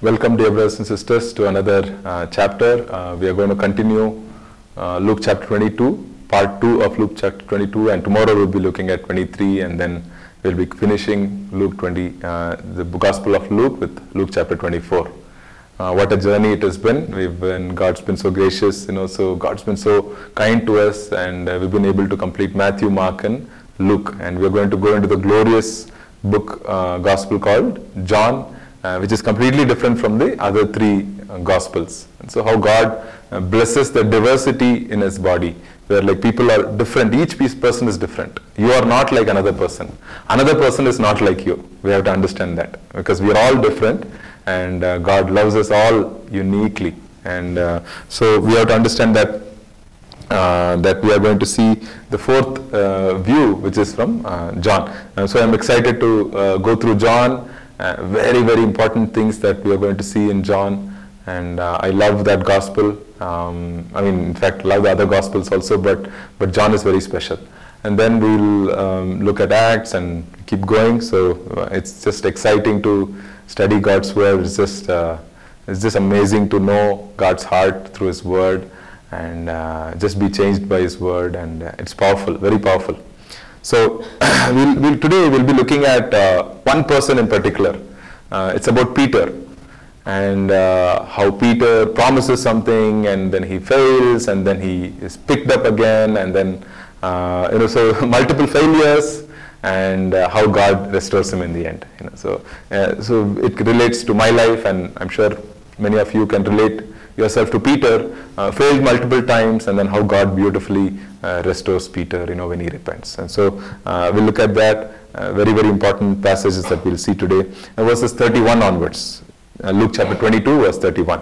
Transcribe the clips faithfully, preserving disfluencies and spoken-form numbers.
Welcome, dear brothers and sisters, to another uh, chapter. Uh, we are going to continue uh, Luke chapter twenty-two, part two of Luke chapter twenty-two, and tomorrow we'll be looking at twenty-three, and then we'll be finishing Luke twenty, uh, the Gospel of Luke with Luke chapter twenty-four. Uh, what a journey it has been. We've been, God's been so gracious, you know, so God's been so kind to us, and uh, we've been able to complete Matthew, Mark, and Luke, and we're going to go into the glorious book, uh, Gospel called John, Uh, which is completely different from the other three uh, Gospels. And so how God uh, blesses the diversity in His body, where like people are different, each piece person is different. You are not like another person. Another person is not like you. We have to understand that, because we are all different, and uh, God loves us all uniquely. And uh, so we have to understand that Uh, that we are going to see the fourth uh, view, which is from uh, John. Uh, so I'm excited to uh, go through John. Uh, very, very important things that we are going to see in John, and uh, I love that gospel. Um, I mean, in fact, love the other gospels also, but but John is very special. And then we'll um, look at Acts and keep going. So uh, it's just exciting to study God's word. It's just uh, it's just amazing to know God's heart through His word, and uh, just be changed by His word, and uh, it's powerful, very powerful. So we'll, we'll, today we'll be looking at uh, one person in particular. Uh, it's about Peter, and uh, how Peter promises something, and then he fails, and then he is picked up again, and then uh, you know, so multiple failures, and uh, how God restores him in the end. You know, so uh, so it relates to my life, and I'm sure many of you can relate yourself to Peter, uh, failed multiple times, and then how God beautifully uh, restores Peter, you know, when he repents. And so uh, we'll look at that, uh, very, very important passages that we'll see today. And verses thirty-one onwards, uh, Luke chapter twenty-two, verse thirty-one.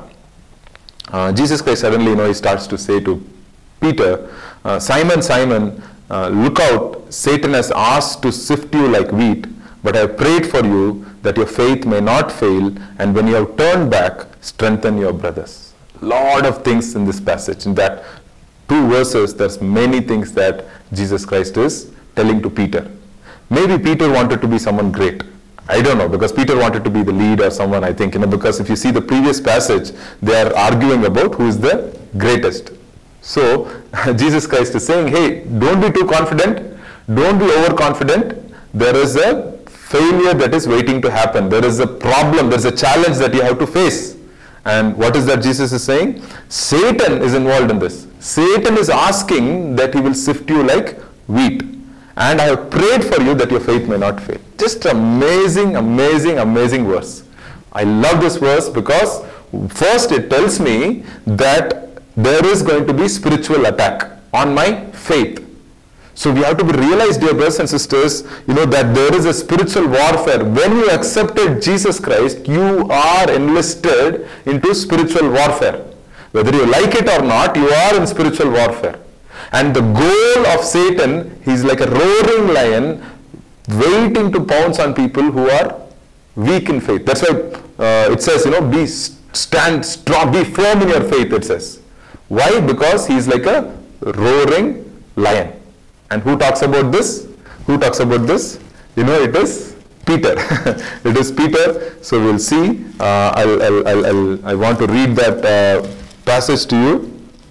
Uh, Jesus Christ suddenly, you know, he starts to say to Peter, uh, Simon, Simon, uh, look out, Satan has asked to sift you like wheat, but I have prayed for you that your faith may not fail, and when you have turned back, strengthen your brothers. Lot of things in this passage. In that two verses, there's many things that Jesus Christ is telling to Peter. Maybe Peter wanted to be someone great. I don't know, because Peter wanted to be the lead or someone, I think, you know, because if you see the previous passage, they are arguing about who is the greatest. So Jesus Christ is saying, hey, don't be too confident, don't be overconfident. There is a failure that is waiting to happen. There is a problem, there is a challenge that you have to face. And what is that Jesus is saying? Satan is involved in this. Satan is asking that he will sift you like wheat. And I have prayed for you that your faith may not fail. Just amazing, amazing, amazing verse. I love this verse because first it tells me that there is going to be spiritual attack on my faith. So we have to be realized, dear brothers and sisters, you know, that there is a spiritual warfare. When you accepted Jesus Christ, you are enlisted into spiritual warfare. Whether you like it or not, you are in spiritual warfare. And the goal of Satan, he's like a roaring lion waiting to pounce on people who are weak in faith. That's why uh, it says, you know, be stand strong, be firm in your faith, it says. Why? Because he's like a roaring lion. And who talks about this? Who talks about this? You know, it is Peter. It is Peter. So we'll see. Uh, I'll, I'll, I'll, I'll, I want to read that uh, passage to you.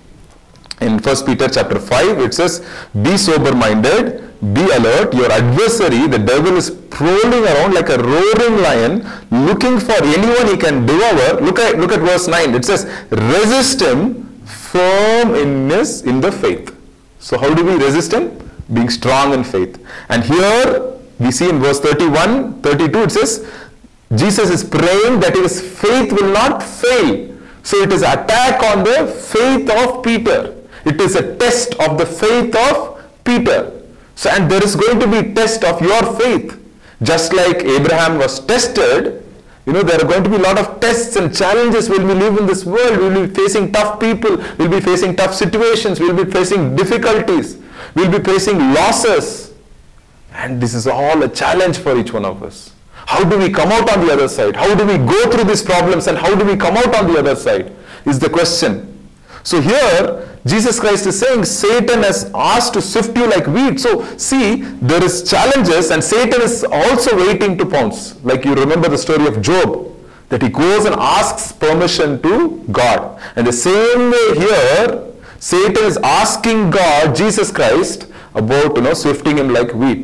In First Peter chapter five, it says, be sober-minded, be alert. Your adversary, the devil, is prowling around like a roaring lion, looking for anyone he can devour. Look at, look at verse nine. It says, resist him, firm in his, in the faith. So how do we resist him? Being strong in faith. And here we see in verse thirty-one, thirty-two, it says, Jesus is praying that his faith will not fail. So it is an attack on the faith of Peter. It is a test of the faith of Peter. So, and there is going to be test of your faith. Just like Abraham was tested, you know, there are going to be a lot of tests and challenges when we live in this world. We will be facing tough people. We will be facing tough situations. We will be facing difficulties. We will be facing losses. And this is all a challenge for each one of us. How do we come out on the other side? How do we go through these problems, and how do we come out on the other side is the question. So here Jesus Christ is saying Satan has asked to sift you like wheat. So see, there is challenges, and Satan is also waiting to pounce. Like you remember the story of Job. That he goes and asks permission to God. And the same way here, Satan is asking God, Jesus Christ, about, you know, sifting him like wheat.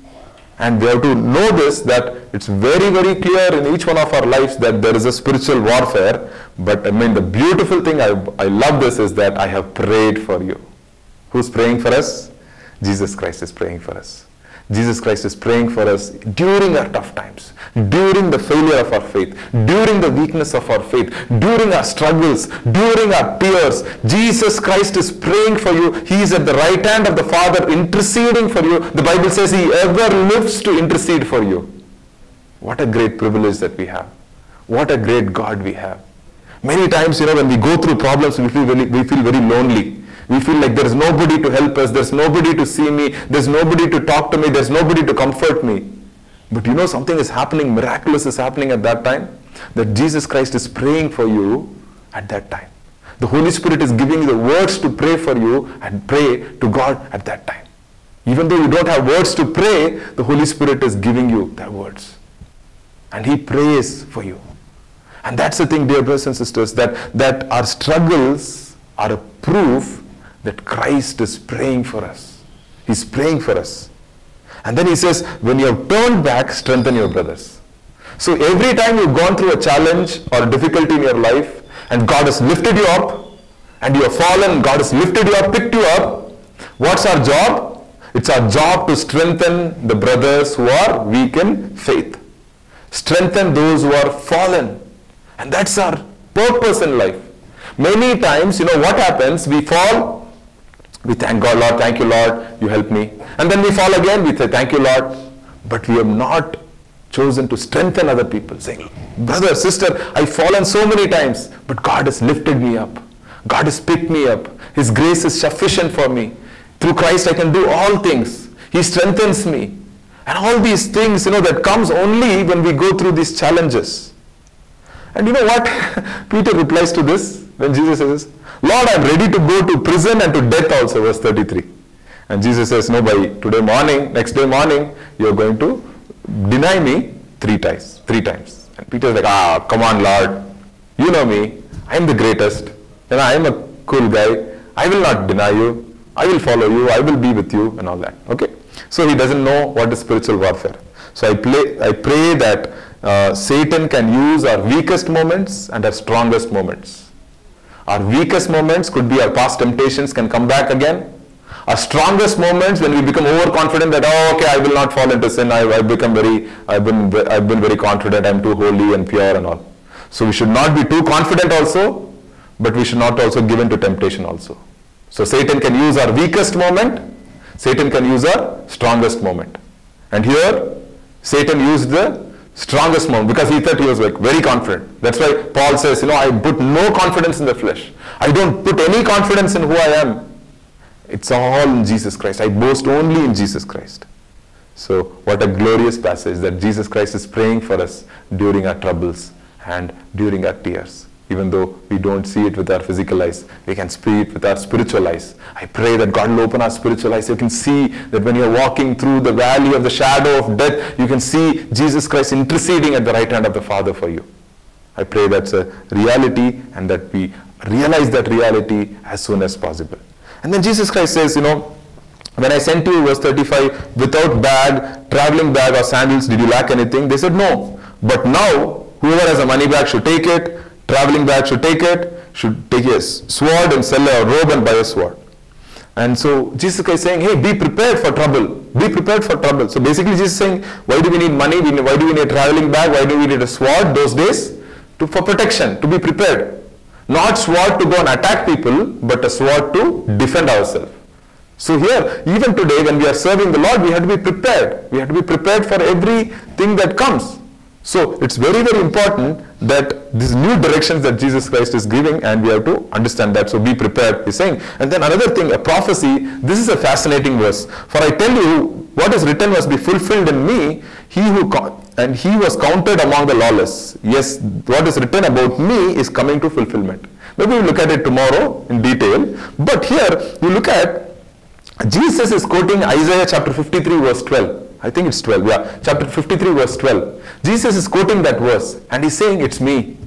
And we have to know this, that it's very, very clear in each one of our lives that there is a spiritual warfare. But I mean, the beautiful thing, I, I love this, is that I have prayed for you. Who's praying for us? Jesus Christ is praying for us. Jesus Christ is praying for us during our tough times, during the failure of our faith, during the weakness of our faith, during our struggles, during our tears. Jesus Christ is praying for you. He is at the right hand of the Father interceding for you. The Bible says he ever lives to intercede for you. What a great privilege that we have. What a great God we have. Many times, you know, when we go through problems, we feel very, we feel very lonely. We feel like there is nobody to help us, there's nobody to see me, there's nobody to talk to me, there's nobody to comfort me. But you know, something is happening, miraculous is happening at that time, that Jesus Christ is praying for you at that time. The Holy Spirit is giving you the words to pray for you and pray to God at that time. Even though you don't have words to pray, the Holy Spirit is giving you the words. And he prays for you. And that's the thing, dear brothers and sisters, that, that our struggles are a proof that Christ is praying for us. He's praying for us. And then he says, when you have turned back, strengthen your brothers. So every time you've gone through a challenge or a difficulty in your life, and God has lifted you up, and you have fallen, God has lifted you up, picked you up, what's our job? It's our job to strengthen the brothers who are weak in faith. Strengthen those who are fallen. And that's our purpose in life. Many times, you know, what happens? We fall. We thank God, Lord, thank you, Lord, you help me. And then we fall again, we say, thank you, Lord. But we have not chosen to strengthen other people, saying, brother, sister, I've fallen so many times, but God has lifted me up. God has picked me up. His grace is sufficient for me. Through Christ, I can do all things. He strengthens me. And all these things, you know, that comes only when we go through these challenges. And you know what? Peter replies to this when Jesus says, Lord, I am ready to go to prison and to death also, verse thirty-three. And Jesus says, no, by today morning, next day morning, you are going to deny me three times. Three times. And Peter is like, ah, come on, Lord. You know me. I am the greatest. And I am a cool guy. I will not deny you. I will follow you. I will be with you and all that. Okay. So he doesn't know what is spiritual warfare. So I, play, I pray that uh, Satan can use our weakest moments and our strongest moments. Our weakest moments could be our past temptations can come back again. Our strongest moments when we become overconfident that, oh, okay, I will not fall into sin. I, I've become very, I've been, I've been very confident. I'm too holy and pure and all. So we should not be too confident also, but we should not also give in to temptation also. So Satan can use our weakest moment. Satan can use our strongest moment. And here, Satan used the strongest moment because he thought he was like very confident. That's why Paul says, you know, I put no confidence in the flesh. I don't put any confidence in who I am. It's all in Jesus Christ. I boast only in Jesus Christ. So what a glorious passage that Jesus Christ is praying for us during our troubles and during our tears. Even though we don't see it with our physical eyes, we can see it with our spiritual eyes. I pray that God will open our spiritual eyes. You can see that when you're walking through the valley of the shadow of death, you can see Jesus Christ interceding at the right hand of the Father for you. I pray that's a reality and that we realize that reality as soon as possible. And then Jesus Christ says, you know, when I sent you, verse thirty-five, without bag, traveling bag or sandals, did you lack anything? They said no. But now, whoever has a money bag should take it. Traveling bag should take it, should take a sword and sell a robe and buy a sword. And so Jesus Christ is saying, hey, be prepared for trouble. Be prepared for trouble. So basically Jesus is saying, why do we need money? Why do we need a traveling bag? Why do we need a sword those days? To, for protection, to be prepared. Not sword to go and attack people, but a sword to defend ourselves. So here, even today when we are serving the Lord, we have to be prepared. We have to be prepared for everything that comes. So it's very, very important that these new directions that Jesus Christ is giving, and we have to understand that. So be prepared, he's saying. And then another thing, a prophecy. This is a fascinating verse. For I tell you, what is written must be fulfilled in me. He who and he was counted among the lawless. Yes, what is written about me is coming to fulfillment. Maybe we'll look at it tomorrow in detail. But here, you look at, Jesus is quoting Isaiah chapter fifty-three verse twelve. I think it's twelve, yeah, chapter fifty-three verse twelve. Jesus is quoting that verse and he's saying it's me.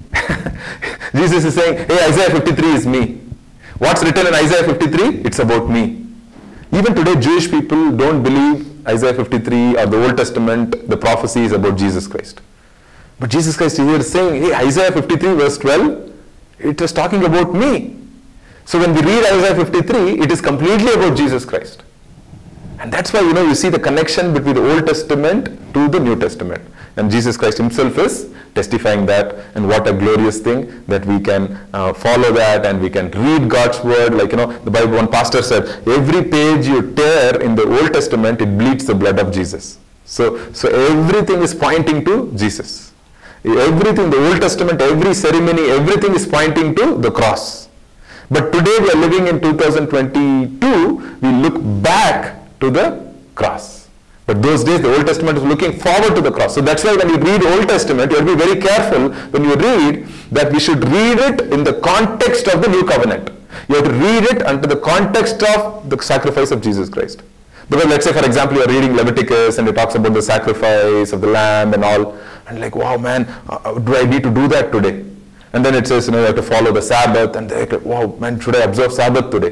Jesus is saying, hey, Isaiah fifty-three is me. What's written in Isaiah fifty-three? It's about me. Even today, Jewish people don't believe Isaiah fifty-three or the Old Testament, the prophecy is about Jesus Christ. But Jesus Christ here is saying, hey, Isaiah fifty-three verse twelve, it is talking about me. So when we read Isaiah fifty-three, it is completely about Jesus Christ. And that's why, you know, you see the connection between the Old Testament to the New Testament. And Jesus Christ himself is testifying that, and what a glorious thing that we can uh, follow that and we can read God's word. Like, you know, the Bible, one pastor said, every page you tear in the Old Testament, it bleeds the blood of Jesus. So, so everything is pointing to Jesus. Everything, the Old Testament, every ceremony, everything is pointing to the cross. But today we are living in two thousand twenty-two, we look back to the cross. But those days the Old Testament is looking forward to the cross. So that's why when you read Old Testament, you have to be very careful when you read that we should read it in the context of the New Covenant. You have to read it under the context of the sacrifice of Jesus Christ. Because let's say, for example, you are reading Leviticus and it talks about the sacrifice of the lamb and all, and like, wow, man, uh, do I need to do that today? And then it says, you know, you have to follow the Sabbath, and they're like, wow, man, should I observe Sabbath today?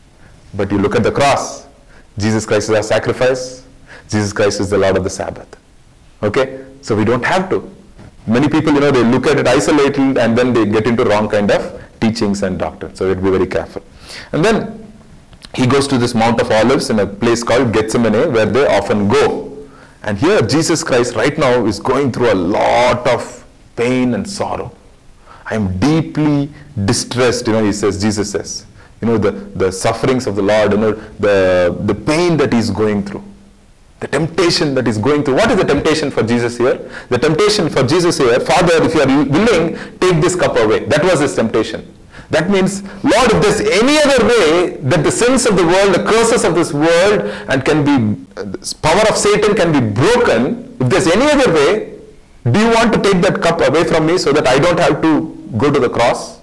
But you look at the cross. Jesus Christ is our sacrifice. Jesus Christ is the Lord of the Sabbath. Okay? So we don't have to. Many people, you know, they look at it isolated and then they get into wrong kind of teachings and doctrine. So we have to be very careful. And then he goes to this Mount of Olives in a place called Gethsemane, where they often go. And here Jesus Christ right now is going through a lot of pain and sorrow. I am deeply distressed, you know, he says, Jesus says. You know, the, the sufferings of the Lord, you know, the, the pain that he's going through. The temptation that he's going through. What is the temptation for Jesus here? The temptation for Jesus here, Father, if you are willing, take this cup away. That was his temptation. That means, Lord, if there's any other way that the sins of the world, the curses of this world, and can be, the power of Satan can be broken, if there's any other way, do you want to take that cup away from me so that I don't have to go to the cross?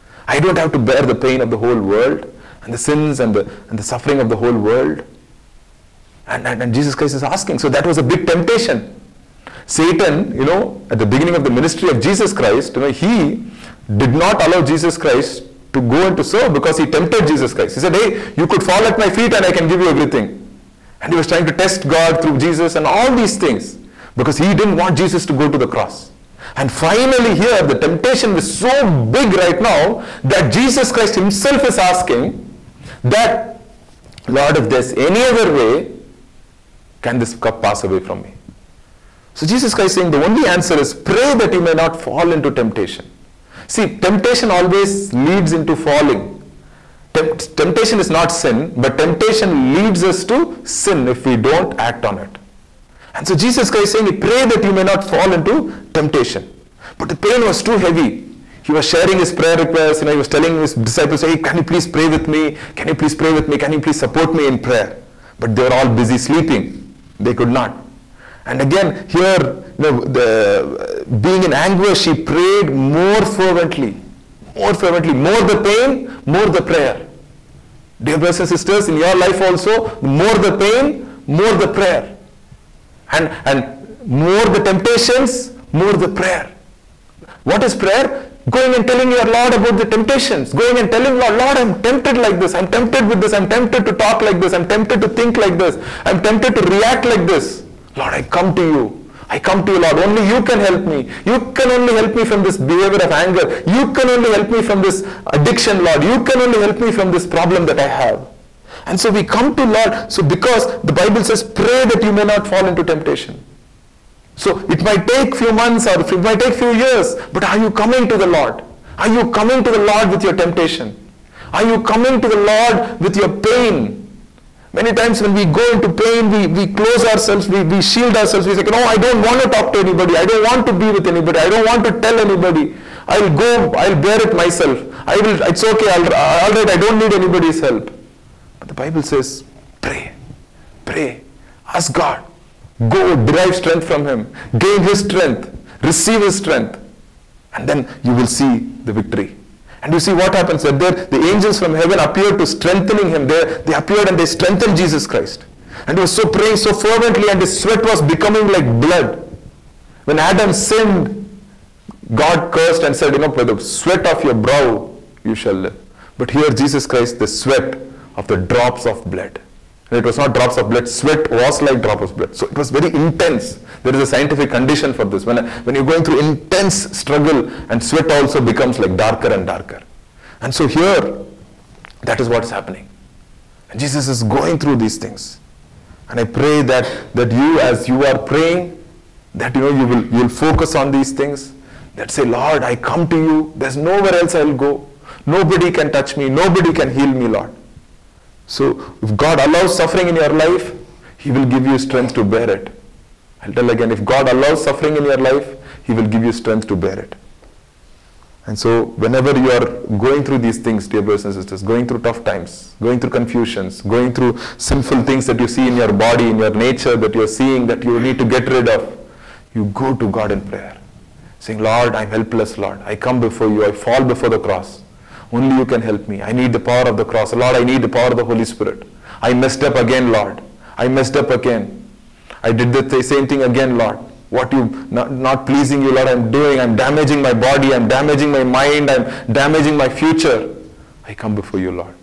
I don't have to bear the pain of the whole world and the sins and the, and the suffering of the whole world. And, and, and Jesus Christ is asking. So that was a big temptation. Satan, you know, at the beginning of the ministry of Jesus Christ, you know, he did not allow Jesus Christ to go and to serve because he tempted Jesus Christ. He said, hey, you could fall at my feet and I can give you everything. And he was trying to test God through Jesus and all these things because he didn't want Jesus to go to the cross. And finally here, the temptation is so big right now that Jesus Christ himself is asking that, Lord, if there's any other way, can this cup pass away from me? So Jesus Christ is saying the only answer is pray that you may not fall into temptation. See, temptation always leads into falling. Tempt- temptation is not sin, but temptation leads us to sin if we don't act on it. And so Jesus Christ is saying, pray that you may not fall into temptation. But the pain was too heavy. He was sharing his prayer requests, you know, he was telling his disciples, hey, can you please pray with me? Can you please pray with me? Can you please support me in prayer? But they were all busy sleeping. They could not. And again, here, you know, the, being in anguish, he prayed more fervently. More fervently. More the pain, more the prayer. Dear brothers and sisters, in your life also, more the pain, more the prayer. And, and more the temptations, more the prayer. What is prayer? Going and telling your Lord about the temptations. Going and telling Lord, Lord, I'm tempted like this. I'm tempted with this. I'm tempted to talk like this. I'm tempted to think like this. I'm tempted to react like this. Lord, I come to you. I come to you, Lord. Only you can help me. You can only help me from this behavior of anger. You can only help me from this addiction, Lord. You can only help me from this problem that I have. And so we come to Lord. So because the Bible says, pray that you may not fall into temptation. So it might take few months or it might take few years, but are you coming to the Lord? Are you coming to the Lord with your temptation? Are you coming to the Lord with your pain? Many times when we go into pain, we, we close ourselves, we, we shield ourselves, we say, no, I don't want to talk to anybody, I don't want to be with anybody, I don't want to tell anybody, I'll go, I'll bear it myself, I will, it's okay, I'll, all right, I don't need anybody's help. But the Bible says, pray, pray, ask God. Go, derive strength from him. Gain his strength. Receive his strength. And then you will see the victory. And you see what happens. There, the angels from heaven appeared to strengthening him. They, they appeared and they strengthened Jesus Christ. And he was so praying so fervently, and his sweat was becoming like blood. When Adam sinned, God cursed and said, you know, by the sweat of your brow you shall live. But here Jesus Christ, the sweat of the drops of blood. And it was not drops of blood, sweat was like drops of blood. So it was very intense. There is a scientific condition for this. When, when you're going through intense struggle, and sweat also becomes like darker and darker. And so here, that is what is happening. And Jesus is going through these things. And I pray that, that you, as you are praying, that you know you will you will focus on these things. That say, Lord, I come to you. There's nowhere else I will go. Nobody can touch me. Nobody can heal me, Lord. So if God allows suffering in your life, He will give you strength to bear it. I'll tell again, if God allows suffering in your life, He will give you strength to bear it. And so whenever you are going through these things, dear brothers and sisters, going through tough times, going through confusions, going through sinful things that you see in your body, in your nature, that you are seeing that you need to get rid of, you go to God in prayer. Saying, Lord, I'm helpless, Lord. I come before you. I fall before the cross. Only you can help me. I need the power of the cross. Lord, I need the power of the Holy Spirit. I messed up again, Lord. I messed up again. I did the same thing again, Lord. What you, not, not pleasing you, Lord, I'm doing. I'm damaging my body. I'm damaging my mind. I'm damaging my future. I come before you, Lord.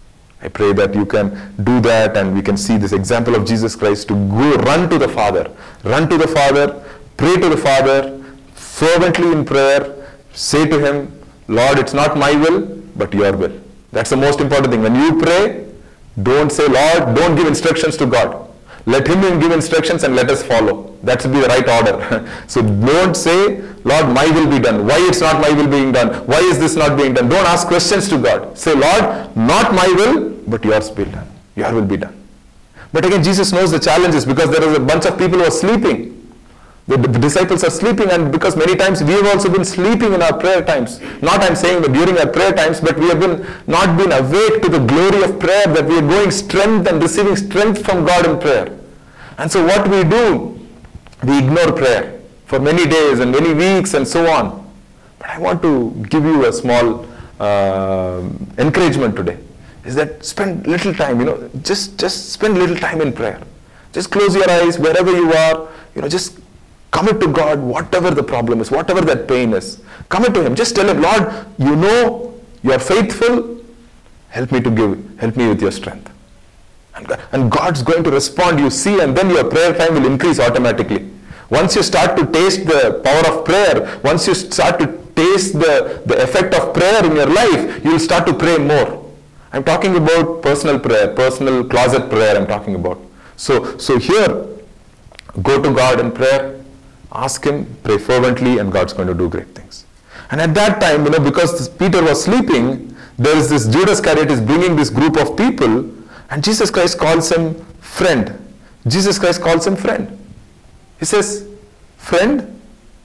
I pray that you can do that, and we can see this example of Jesus Christ to go, run to the Father. Run to the Father. Pray to the Father. Fervently in prayer, say to Him, Lord, it's not my will, but your will. That's the most important thing. When you pray, don't say, Lord, don't give instructions to God. Let Him give instructions and let us follow. That should be the right order. So don't say, Lord, my will be done. Why it's not my will being done? Why is this not being done? Don't ask questions to God. Say, Lord, not my will, but yours be done. Your will be done. But again, Jesus knows the challenges, because there is a bunch of people who are sleeping. The, the disciples are sleeping, and because many times we have also been sleeping in our prayer times. Not I'm saying that during our prayer times, but we have been not been awake to the glory of prayer, that we are going strength and receiving strength from God in prayer. And so what we do, we ignore prayer for many days and many weeks and so on. But I want to give you a small uh, encouragement today, is that spend little time, you know, just, just spend little time in prayer. Just close your eyes wherever you are, you know, just commit to God whatever the problem is, whatever that pain is. Commit to Him. Just tell Him, Lord, you know you are faithful. Help me to give, help me with your strength. And, and God's going to respond, you see, and then your prayer time will increase automatically. Once you start to taste the power of prayer, once you start to taste the, the effect of prayer in your life, you will start to pray more. I'm talking about personal prayer, personal closet prayer I'm talking about. So, so here, go to God in prayer. Ask Him, pray fervently, and God's going to do great things. And at that time, you know, because Peter was sleeping, there is this Judas Iscariot is bringing this group of people, and Jesus Christ calls him friend. Jesus Christ calls him friend. He says, friend,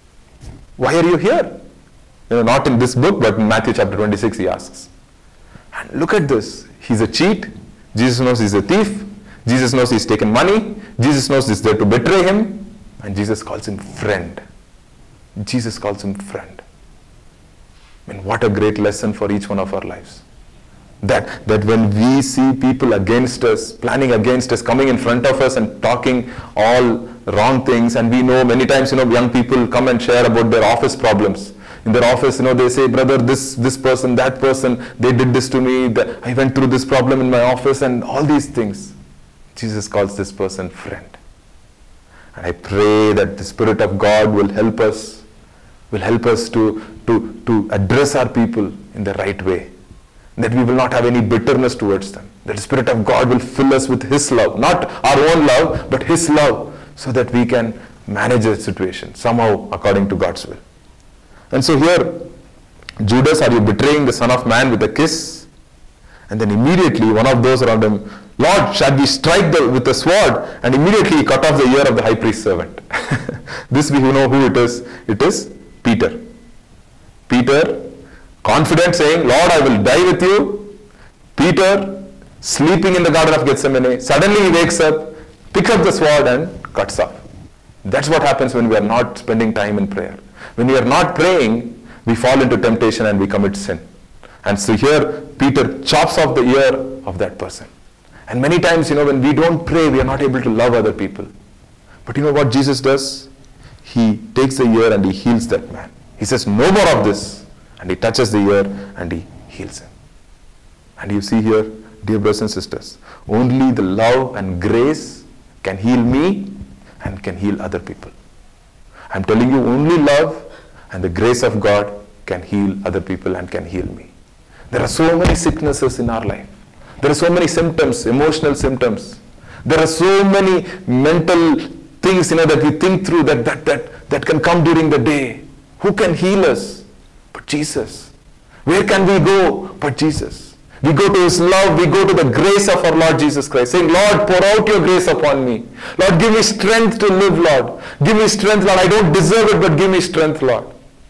why are you here? You know, not in this book, but in Matthew chapter twenty-six, he asks. And look at this. He's a cheat. Jesus knows he's a thief. Jesus knows he's taken money. Jesus knows he's there to betray him. And Jesus calls him friend. Jesus calls him friend. I mean, what a great lesson for each one of our lives. That, that when we see people against us, planning against us, coming in front of us and talking all wrong things, and we know many times, you know, young people come and share about their office problems. In their office, you know, they say, brother, this, this person, that person, they did this to me, the, I went through this problem in my office, and all these things. Jesus calls this person friend. And I pray that the Spirit of God will help us, will help us to, to, to address our people in the right way. That we will not have any bitterness towards them. That the Spirit of God will fill us with His love. Not our own love, but His love, so that we can manage the situation somehow according to God's will. And so here, Judas, are you betraying the Son of Man with a kiss? And then immediately one of those around him, Lord, shall we strike the, with the sword? And immediately he cut off the ear of the high priest's servant. This we know who it is. It is Peter. Peter, confident, saying, Lord, I will die with you. Peter, sleeping in the Garden of Gethsemane, suddenly he wakes up, picks up the sword and cuts off. That's what happens when we are not spending time in prayer. When we are not praying, we fall into temptation and we commit sin. And so here, Peter chops off the ear of that person. And many times, you know, when we don't pray, we are not able to love other people. But you know what Jesus does? He takes the ear and he heals that man. He says, no more of this. And he touches the ear and he heals him. And you see here, dear brothers and sisters, only the love and grace can heal me and can heal other people. I'm telling you, only love and the grace of God can heal other people and can heal me. There are so many sicknesses in our life. There are so many symptoms, emotional symptoms. There are so many mental things, you know, that we think through that, that, that, that can come during the day. Who can heal us? But Jesus. Where can we go but Jesus? We go to His love, we go to the grace of our Lord Jesus Christ, saying, Lord, pour out your grace upon me. Lord, give me strength to live, Lord. Give me strength, Lord. I don't deserve it, but give me strength, Lord.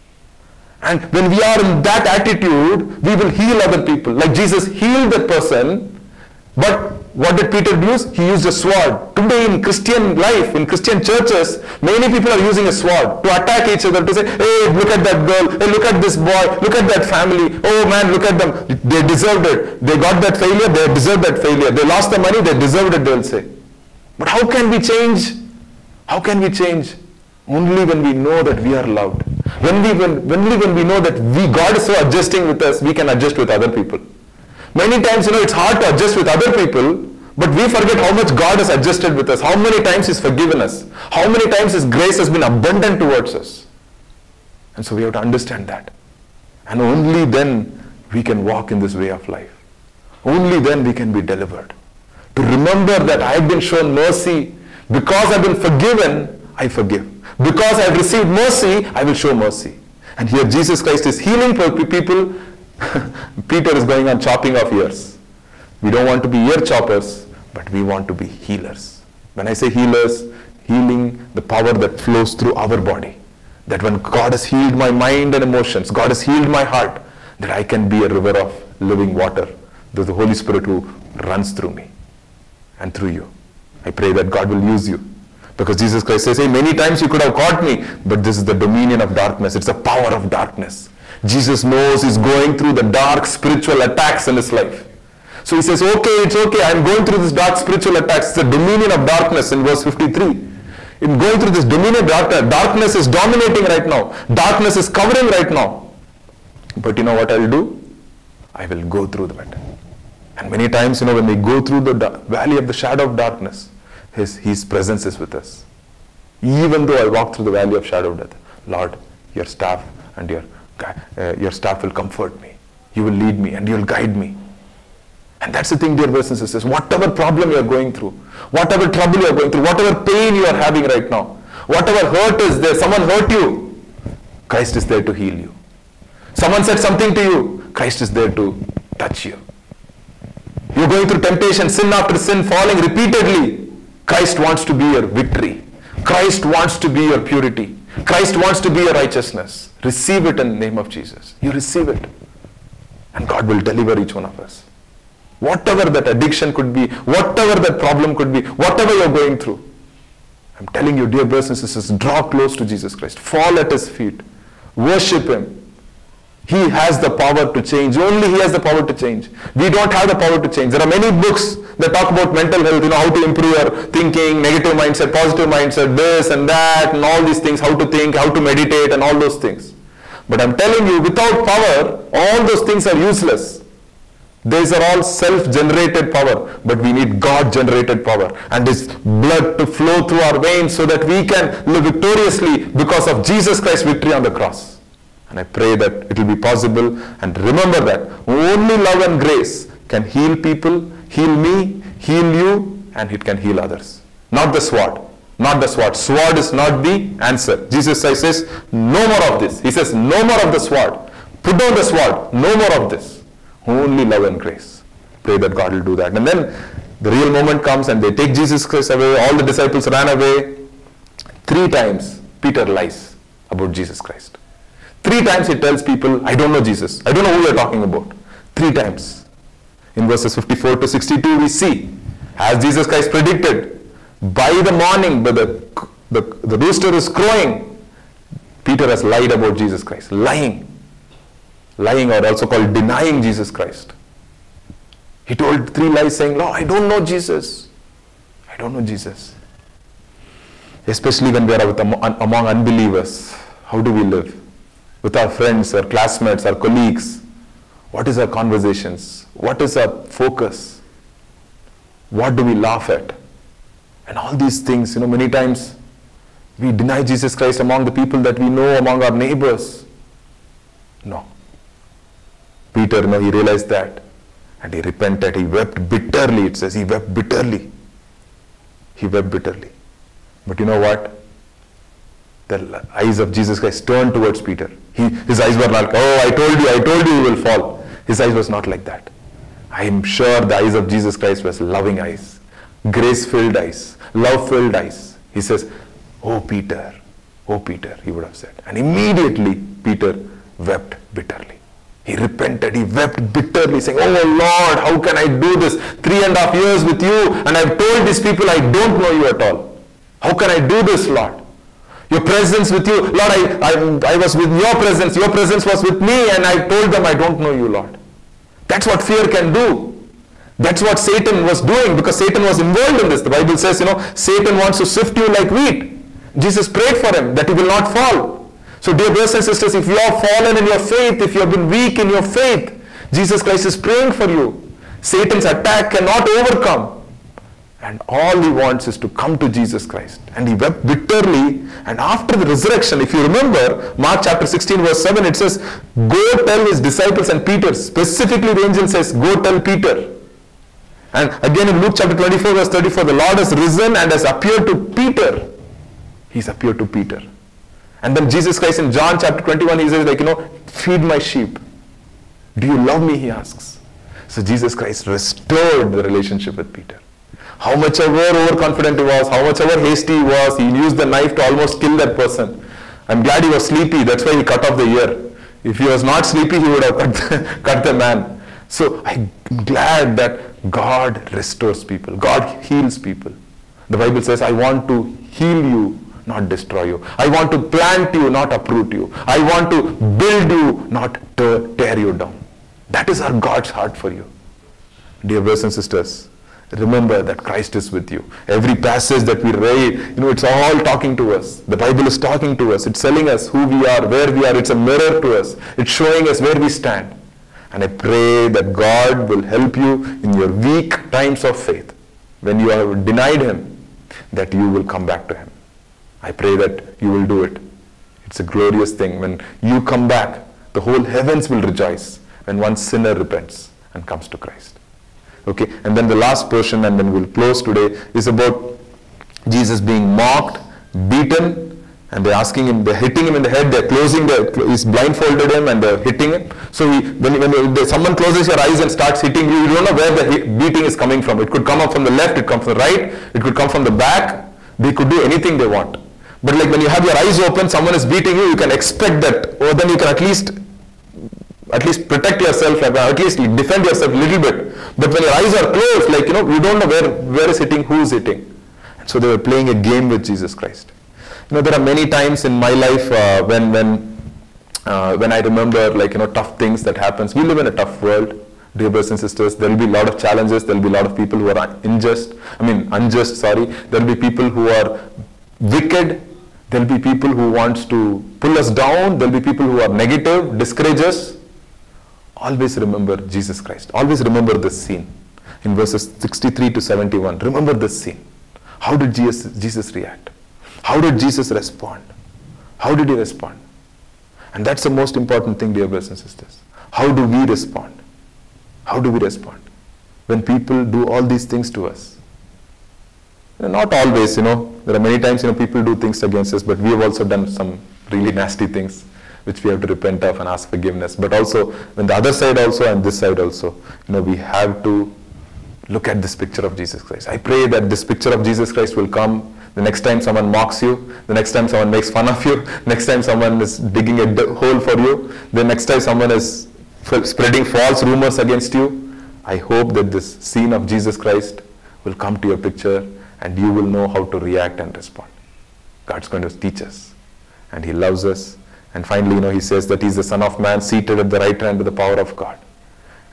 And when we are in that attitude, we will heal other people. Like Jesus healed that person, but what did Peter use? He used a sword. Today in Christian life, in Christian churches, many people are using a sword to attack each other, to say, hey, look at that girl, hey, look at this boy, look at that family, oh man, look at them, they deserved it. They got that failure, they deserved that failure. They lost the money, they deserved it, they'll say. But how can we change? How can we change? Only when we know that we are loved. When we, when, only when we know that we, God is so adjusting with us, we can adjust with other people. Many times, you know, it's hard to adjust with other people, but we forget how much God has adjusted with us, how many times He's forgiven us, how many times His grace has been abundant towards us. And so we have to understand that. And only then we can walk in this way of life. Only then we can be delivered. To remember that I have been shown mercy, because I have been forgiven, I forgive. Because I have received mercy, I will show mercy. And here Jesus Christ is healing people. Peter is going on chopping off ears. We don't want to be ear choppers, but we want to be healers. When I say healers, healing the power that flows through our body. That when God has healed my mind and emotions, God has healed my heart, that I can be a river of living water. There's the Holy Spirit who runs through me and through you. I pray that God will use you. Because Jesus Christ says, hey, many times you could have caught me, but this is the dominion of darkness. It's the power of darkness. Jesus knows he's going through the dark spiritual attacks in his life. So he says, okay, it's okay, I'm going through this dark spiritual attacks. It's the dominion of darkness in verse fifty-three. In going through this dominion of darkness, darkness is dominating right now. Darkness is covering right now. But you know what I'll do? I will go through that. And many times, you know, when we go through the valley of the shadow of darkness, his, his presence is with us. Even though I walk through the valley of shadow of death, Lord, your staff and your, uh, your staff will comfort me. You will lead me and you will guide me. And that's the thing, dear brothers and sisters. Whatever problem you are going through, whatever trouble you are going through, whatever pain you are having right now, whatever hurt is there, someone hurt you, Christ is there to heal you. Someone said something to you, Christ is there to touch you. You're going through temptation, sin after sin, falling repeatedly. Christ wants to be your victory. Christ wants to be your purity. Christ wants to be your righteousness. Receive it in the name of Jesus. You receive it. And God will deliver each one of us. Whatever that addiction could be, whatever that problem could be, whatever you're going through. I'm telling you, dear brothers and sisters, draw close to Jesus Christ. Fall at His feet. Worship Him. He has the power to change. Only He has the power to change. We don't have the power to change. There are many books that talk about mental health, you know, how to improve your thinking, negative mindset, positive mindset, this and that, and all these things, how to think, how to meditate, and all those things. But I'm telling you, without power, all those things are useless. These are all self-generated power, but we need God-generated power and His blood to flow through our veins so that we can live victoriously because of Jesus Christ's victory on the cross. And I pray that it will be possible. And remember that only love and grace can heal people, heal me, heal you, and it can heal others. Not the sword. Not the sword. Sword is not the answer. Jesus says, no more of this. He says, no more of the sword. Put down the sword. No more of this. Only love and grace. Pray that God will do that. And then the real moment comes and they take Jesus Christ away. All the disciples ran away. Three times Peter lies about Jesus Christ. Three times he tells people, I don't know Jesus. I don't know who you're talking about. Three times. In verses fifty-four to sixty-two we see, as Jesus Christ predicted, by the morning, but the, the, the rooster is crowing, Peter has lied about Jesus Christ. Lying. Lying, or also called denying Jesus Christ. He told three lies saying, "Lord, I don't know Jesus. I don't know Jesus." Especially when we are with, among unbelievers. How do we live? With our friends, our classmates, our colleagues. What is our conversations? What is our focus? What do we laugh at? And all these things, you know, many times we deny Jesus Christ among the people that we know, among our neighbors. No. Peter, you know, he realized that. And he repented. He wept bitterly. It says he wept bitterly. He wept bitterly. But you know what? The eyes of Jesus Christ turned towards Peter. He, his eyes were like, "Oh, I told you, I told you you will fall." His eyes was not like that. I am sure the eyes of Jesus Christ was loving eyes, grace-filled eyes, love-filled eyes. He says, "Oh, Peter, oh, Peter," he would have said. And immediately Peter wept bitterly. He repented, he wept bitterly, saying, "Oh Lord, how can I do this? Three and a half years with you, and I've told these people I don't know you at all. How can I do this, Lord? Your presence with you, Lord, I, I, I was with your presence, your presence was with me, and I told them I don't know you, Lord." That's what fear can do. That's what Satan was doing, because Satan was involved in this. The Bible says, you know, Satan wants to sift you like wheat. Jesus prayed for him that he will not fall. So dear brothers and sisters, if you have fallen in your faith, if you have been weak in your faith, Jesus Christ is praying for you. Satan's attack cannot overcome. And all he wants is to come to Jesus Christ. And he wept bitterly. And after the resurrection, if you remember, Mark chapter sixteen verse seven, it says, "Go tell his disciples," and Peter, specifically the angel says, "Go tell Peter." And again in Luke chapter twenty-four verse thirty-four, the Lord has risen and has appeared to Peter. He's appeared to Peter. And then Jesus Christ in John chapter twenty-one, he says, like, you know, "Feed my sheep. Do you love me?" he asks. So Jesus Christ restored the relationship with Peter. How much ever overconfident he was, how much ever hasty he was, he used the knife to almost kill that person. I'm glad he was sleepy, that's why he cut off the ear. If he was not sleepy, he would have cut the, cut the man. So I'm glad that God restores people. God heals people. The Bible says, "I want to heal you, not destroy you. I want to plant you, not uproot you. I want to build you, not tear you down." That is our God's heart for you. Dear brothers and sisters, remember that Christ is with you. Every passage that we read, you know, it's all talking to us. The Bible is talking to us. It's telling us who we are, where we are. It's a mirror to us. It's showing us where we stand. And I pray that God will help you in your weak times of faith. When you have denied him, that you will come back to him. I pray that you will do it. It's a glorious thing. When you come back, the whole heavens will rejoice when one sinner repents and comes to Christ. Okay, and then the last portion, and then we'll close today, is about Jesus being mocked, beaten, and they're asking him, they're hitting him in the head, they're closing the, he's blindfolded him and they're hitting him. So he, when, when someone closes your eyes and starts hitting you, you don't know where the beating is coming from. It could come up from the left, it could come from the right, it could come from the back. They could do anything they want. But like when you have your eyes open, someone is beating you, you can expect that, or then you can at least at least protect yourself, at least defend yourself a little bit. But when your eyes are closed, like, you know, you don't know where, where is hitting, who is hitting. And so they were playing a game with Jesus Christ. You know, there are many times in my life uh, when, when, uh, when I remember, like, you know, tough things that happens. We live in a tough world, dear brothers and sisters. There will be a lot of challenges. There will be a lot of people who are unjust. I mean, unjust, sorry. There will be people who are wicked. There will be people who want to pull us down. There will be people who are negative, discourage us. Always remember Jesus Christ. Always remember this scene in verses sixty-three to seventy-one. Remember this scene. How did Jesus, Jesus react? How did Jesus respond? How did he respond? And that's the most important thing, dear brothers and sisters. How do we respond? How do we respond when people do all these things to us? You know, not always, you know. There are many times, you know, people do things against us, but we have also done some really nasty things which we have to repent of and ask forgiveness. But also, when the other side also and this side also, you know, we have to look at this picture of Jesus Christ. I pray that this picture of Jesus Christ will come the next time someone mocks you, the next time someone makes fun of you, next time someone is digging a hole for you, the next time someone is spreading false rumors against you. I hope that this scene of Jesus Christ will come to your picture and you will know how to react and respond. God's going to teach us, and he loves us. And finally, you know, he says that he's the Son of Man seated at the right hand of the power of God.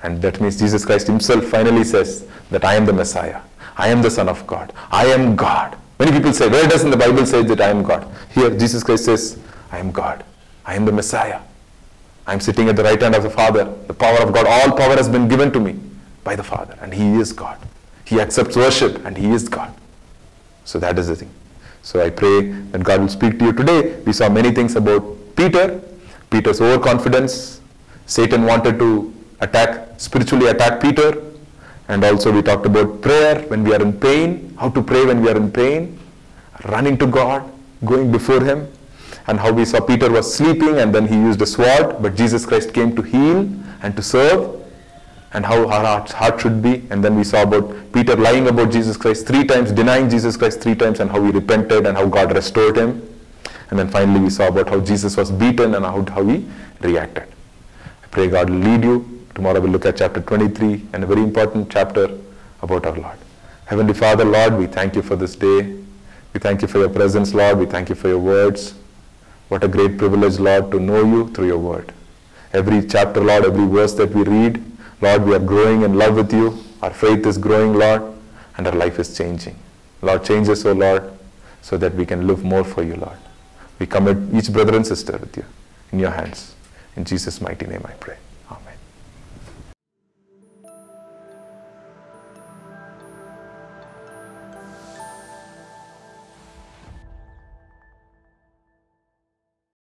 And that means Jesus Christ himself finally says that I am the Messiah. I am the Son of God. I am God. Many people say, where does in the Bible say that I am God? Here Jesus Christ says, I am God. I am the Messiah. I am sitting at the right hand of the Father. The power of God, all power has been given to me by the Father. And He is God. He accepts worship and He is God. So that is the thing. So I pray that God will speak to you today. We saw many things about Peter. Peter's overconfidence. Satan wanted to attack, spiritually attack Peter. And also we talked about prayer when we are in pain. How to pray when we are in pain. Running to God. Going before Him. And how we saw Peter was sleeping and then he used a sword. But Jesus Christ came to heal and to serve. And how our heart, heart should be. And then we saw about Peter lying about Jesus Christ three times, denying Jesus Christ three times, and how he repented and how God restored him. And then finally we saw about how Jesus was beaten and how, how he reacted. I pray God will lead you. Tomorrow we'll look at chapter twenty-three, and a very important chapter about our Lord. Heavenly Father, Lord, we thank you for this day. We thank you for your presence, Lord. We thank you for your words. What a great privilege, Lord, to know you through your word. Every chapter, Lord, every verse that we read, Lord, we are growing in love with you. Our faith is growing, Lord, and our life is changing. Lord, change us, O Lord, so that we can live more for you, Lord. We commit each brother and sister with you in your hands. In Jesus' mighty name I pray.